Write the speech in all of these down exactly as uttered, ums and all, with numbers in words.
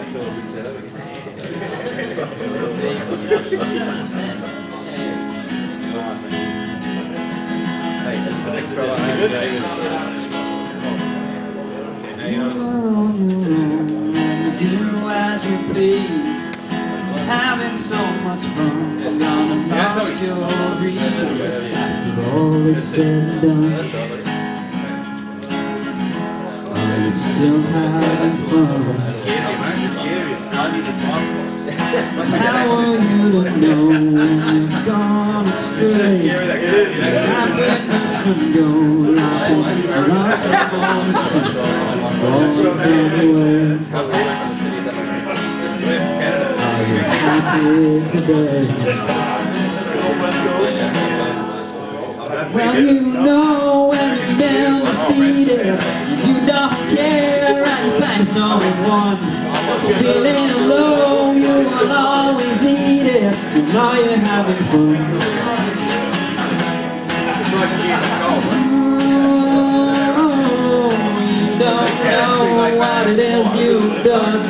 Do as you please, having so much fun. You're gonna lost your reason after all is said and done. Are you still having fun? How are you to know when you've gone astray? I've witnessed from go laughing, lost of all the sun, all's gone away. Are you happy today? Well, you know when you've been defeated, you don't care and thank no one. Feeling low, you will always need it. You know you're having fun. Oh, you don't know what it is you've done.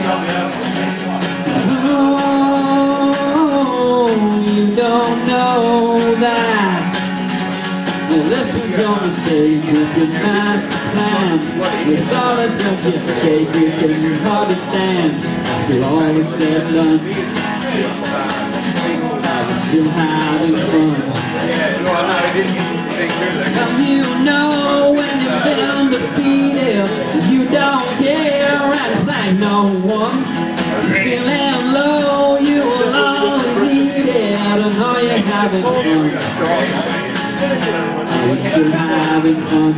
Oh, you don't know that. Well, this was your mistake with your master plan. You thought I'd jump you shake, you couldn't hardly stand. After all is said and done, are you still having fun? Now you know when you've been defeated, you don't care and thank no one. Feeling low, you will always need it, and are you having fun? Are you still having fun?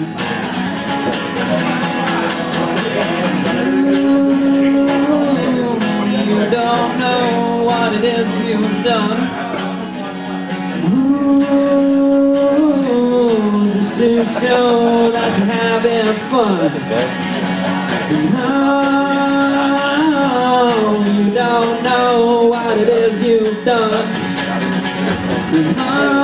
You don't know what it is you've done. Ooh, just to show that you're having fun. No, you don't know what it is you've done. Oh,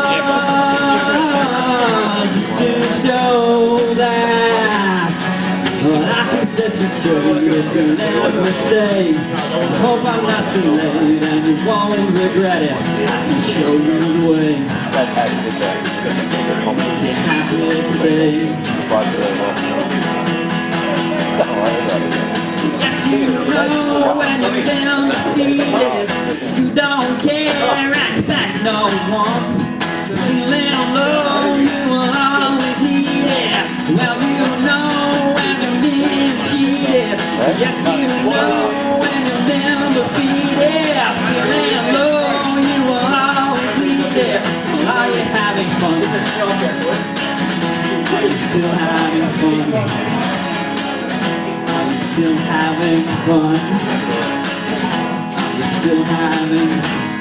just to show that, well, I can set you straight if you let me stay. I hope I'm not too late and you won't regret it. I can show you the way. Get happy today. Yes, you know when you've been defeated, you don't care and thank no one. Feeling low, you will always need it. Well, you know when you're being cheated. Yes, you know when you've been defeated. Feeling low, you will always need it. Well, are you having fun? Are you still having fun? Are you still having fun? Are you still having fun?